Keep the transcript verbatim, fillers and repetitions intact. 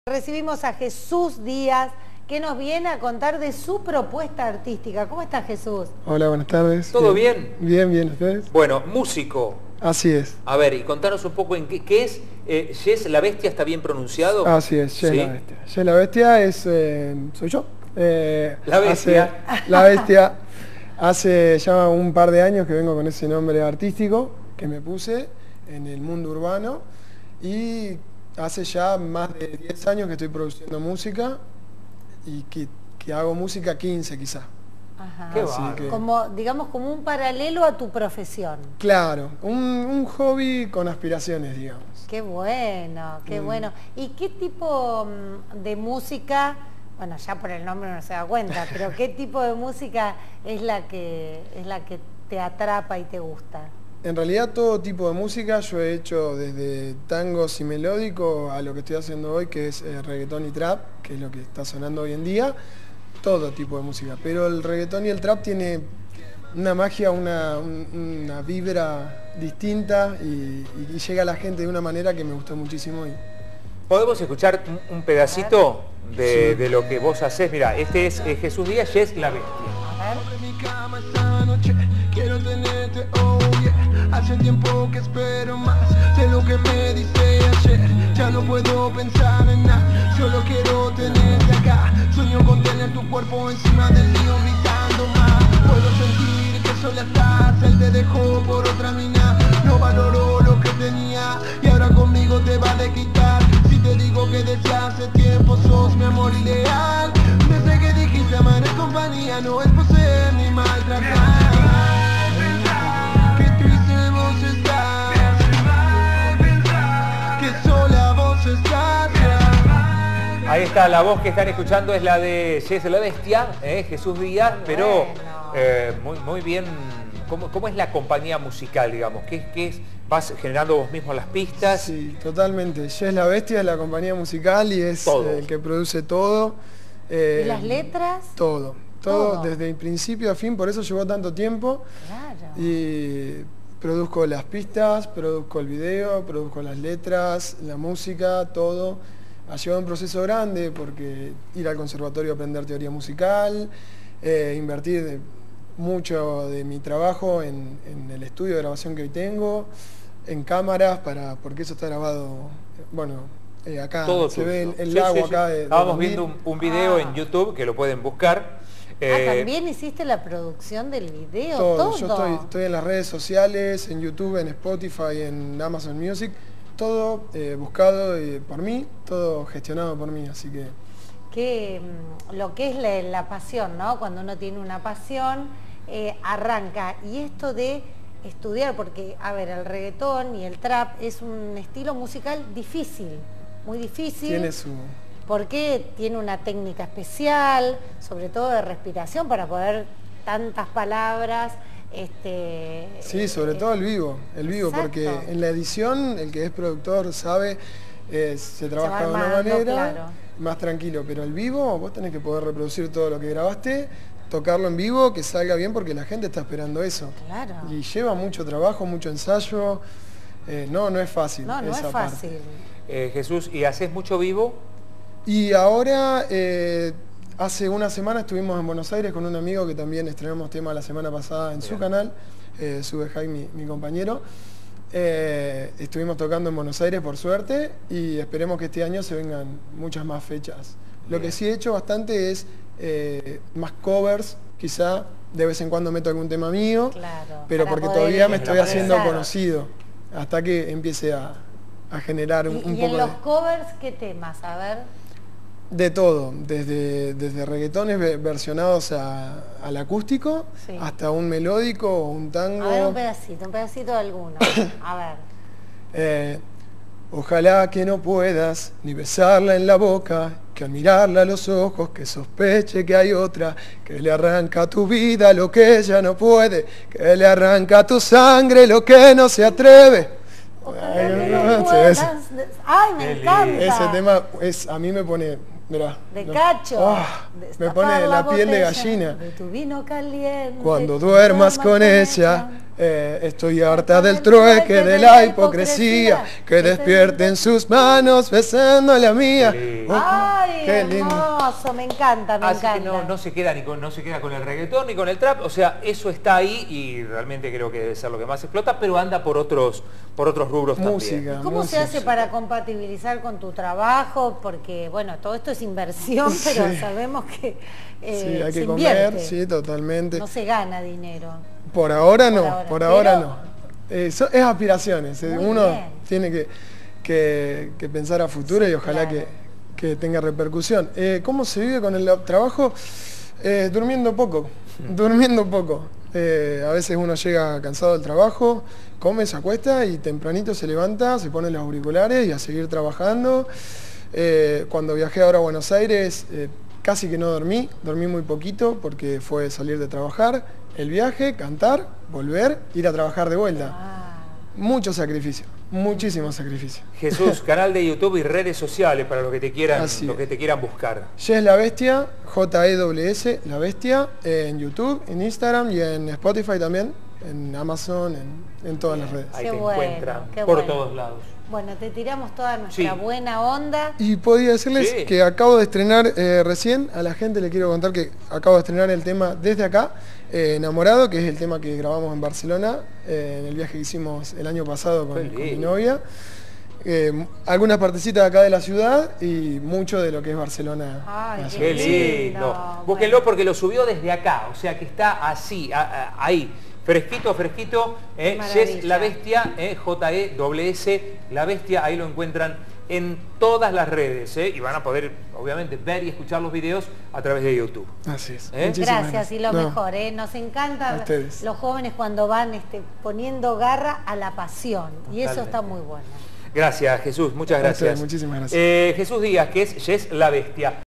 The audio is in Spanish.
Recibimos a Jesús Díaz, que nos viene a contar de su propuesta artística. ¿Cómo está, Jesús? Hola, buenas tardes. ¿Todo bien? Bien, bien, ¿ustedes? Bueno, músico. Así es. A ver, y contanos un poco en qué, qué es. Eh, ¿Yes la Bestia está bien pronunciado? Así es, Yes ¿Sí? la Bestia. Yes la Bestia es, eh, soy yo. Eh, La Bestia. Hace, la Bestia. Hace ya un par de años que vengo con ese nombre artístico que me puse en el mundo urbano y hace ya más de diez años que estoy produciendo música y que, que hago música quince quizá. Ajá. Qué Así bárbaro. que, Como, digamos, como un paralelo a tu profesión. claro, un, un hobby con aspiraciones, digamos. Qué bueno, qué Mm. bueno. ¿Y qué tipo mm, de música, bueno, ya por el nombre no se da cuenta, pero qué tipo de música es la que es la que te atrapa y te gusta? En realidad todo tipo de música yo he hecho desde tangos y melódico a lo que estoy haciendo hoy, que es eh, reggaetón y trap, que es lo que está sonando hoy en día. Todo tipo de música, pero el reggaetón y el trap tiene una magia, una, un- una vibra distinta y, y llega a la gente de una manera que me gustó muchísimo. Y ¿Podemos escuchar un, un pedacito de, Sí. de lo que vos hacés? Mira, este es eh, Jesús Díaz, Yes la Bestia. A ver. En mi cama esta noche, quiero tenerte, oh yeah. Hace tiempo que espero más de lo que me diste ayer. Ya no puedo pensar en nada, solo quiero tenerte acá. Sueño con tener tu cuerpo encima del mío gritando más. Puedo sentir que sola estás, él te dejó por otra mina. No valoró lo que tenía y ahora conmigo te va a quitar. Si te digo que desde hace tiempo sos mi amor ideal, desde que dijiste amar en compañía, no es poseer ni maltratar. Qué triste vos estás, que sola vos estás. Ahí está, la voz que están escuchando es la de Yes la Bestia, eh, Jesús Díaz, pero Bueno. eh, muy, muy bien. ¿Cómo, cómo es la compañía musical, digamos? ¿Qué, qué es? ¿Vas generando vos mismo las pistas? sí, totalmente. Yes la Bestia es la compañía musical y es Todo. eh, el que produce todo. Eh, ¿Y las letras? Todo, todo, Todo. desde el principio a fin, por eso llevó tanto tiempo. Claro. Y produzco las pistas, produzco el video, produzco las letras, la música, todo. Ha llevado un proceso grande porque ir al conservatorio a aprender teoría musical, eh, invertir de- mucho de mi trabajo en, en el estudio de grabación que hoy tengo, en cámaras, para, porque eso está grabado, eh, bueno, eh, acá Todo se tuyo. ve el, el Sí, lago sí, sí. acá de, de Estábamos Bonville. viendo un, un video Ah. en YouTube que lo pueden buscar. Ah, Eh, también hiciste la producción del video, Todo. todo. Yo estoy, estoy en las redes sociales, en YouTube, en Spotify, en Amazon Music, todo eh, buscado eh, por mí, todo gestionado por mí, así que Que mm, lo que es la, la pasión, ¿no? Cuando uno tiene una pasión, eh, arranca. Y esto de estudiar, porque, a ver, el reggaetón y el trap es un estilo musical difícil, muy difícil. tiene su... Porque tiene una técnica especial, sobre todo de respiración, para poder tantas palabras. Este, Sí, sobre eh, todo el vivo, el vivo, Exacto. porque en la edición el que es productor sabe, eh, se trabaja va de una armando, manera claro. más tranquilo, pero el vivo vos tenés que poder reproducir todo lo que grabaste, tocarlo en vivo, que salga bien porque la gente está esperando eso. Claro. Y lleva mucho trabajo, mucho ensayo, eh, no, no es fácil. No, no es esa parte. fácil. eh, Jesús, ¿y haces mucho vivo? Y ahora, eh, hace una semana estuvimos en Buenos Aires con un amigo que también estrenamos tema la semana pasada en su Bien. canal, eh, Sube Jaime, mi, mi compañero. Eh, estuvimos tocando en Buenos Aires por suerte y esperemos que este año se vengan muchas más fechas. Lo Bien. que sí he hecho bastante es eh, más covers, quizá de vez en cuando meto algún tema mío, Claro, pero para porque poder todavía me Es la estoy manera. haciendo Claro. conocido, hasta que empiece a, a generar un, Y, un y poco en los de... covers, ¿qué temas? A ver. De todo, desde, desde reggaetones ve- versionados a- al acústico, Sí. hasta un melódico o un tango. A ver un pedacito, un pedacito de alguno. A ver. Eh, ojalá que no puedas ni besarla en la boca, que al mirarla a los ojos, que sospeche que hay otra, que le arranca a tu vida lo que ella no puede, que le arranca a tu sangre lo que no se atreve. Ojalá Ay, que no, no no, puedas ese- des- Ay, me Qué encanta. Ese tema es, a mí me pone Mirá. De no. Cacho. Oh, de me destapar pone la piel de botella gallina. De tu vino caliente. Cuando duermas con ella, eh, estoy harta del trueque, de la hipocresía, que despierte en sus manos besando la mía. Oh, Ay, qué lindo. hermoso, me encanta, me Así encanta. que no, no se queda ni con, no se queda con el reggaetón ni con el trap, o sea, eso está ahí y realmente creo que debe ser lo que más explota, pero anda por otros, por otros rubros Música. también. ¿Cómo música. se hace para compatibilizar con tu trabajo? Porque, bueno, todo esto es inversión, pero Sí. sabemos que eh, Sí, hay se que comer, invierte. sí, totalmente. No se gana dinero. Por ahora no, ahora. por ahora Pero- no. Eh, so- es aspiraciones, eh, Muy uno bien. tiene que, que- que pensar a futuro y ojalá claro. que, que tenga repercusión. Eh, ¿Cómo se vive con el trabajo? Eh, durmiendo poco, durmiendo poco. Eh, a veces uno llega cansado del trabajo, come, se acuesta y tempranito se levanta, se pone los auriculares y a seguir trabajando. Eh, cuando viajé ahora a Buenos Aires, eh, casi que no dormí, dormí muy poquito porque fue salir de trabajar, el viaje, cantar, volver, ir a trabajar de vuelta. Ah, Mucho sacrificio, muchísimo sacrificio. Jesús, canal de YouTube y redes sociales para los que te quieran, Así los que es. te quieran buscar. Jess La Bestia, J E S S, La Bestia, en YouTube, en Instagram y en Spotify también, en Amazon, en, en todas las redes. Ahí Qué te bueno, encuentran qué por bueno. todos lados. bueno, te tiramos toda nuestra Sí. buena onda. Y podía decirles Sí. que acabo de estrenar eh, recién, a la gente le quiero contar que acabo de estrenar el tema Desde Acá, eh, Enamorado, que es el tema que grabamos en Barcelona, eh, en el viaje que hicimos el año pasado con, Qué con mi lindo. novia. Eh, algunas partecitas acá de la ciudad y mucho de lo que es Barcelona. Ay, la qué Qué ciudad. lindo. lindo. Búsquenlo Bueno. porque lo subió desde acá, o sea que está así, a- a- ahí. Fresquito, fresquito, eh, Maravilla. Jess La Bestia, eh, J E S S, La Bestia, ahí lo encuentran en todas las redes, eh, y van a poder, obviamente, ver y escuchar los videos a través de YouTube. Así es. ¿Eh? Muchísimas Gracias y lo No. mejor, ¿eh? Nos A encanta ustedes. los jóvenes cuando van este, poniendo garra a la pasión y eso Totalmente. está muy bueno. Gracias, Jesús, muchas A gracias. ustedes, muchísimas gracias. Eh, Jesús Díaz, que es Jess La Bestia.